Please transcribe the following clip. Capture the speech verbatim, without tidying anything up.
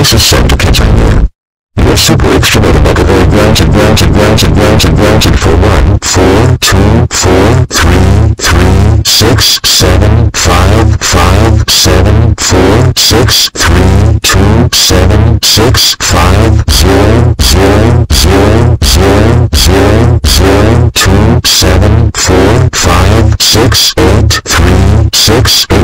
This is sent to Kidzania. You are super extra mega mega very grounded grounded grounded grounded grounded for one, four, two, four, three, three, six, seven, five, five, seven, four, six, three, two, seven, six, five, zero, zero, zero, zero, zero, zero, two, seven, four, five, six, eight, three, six, eight.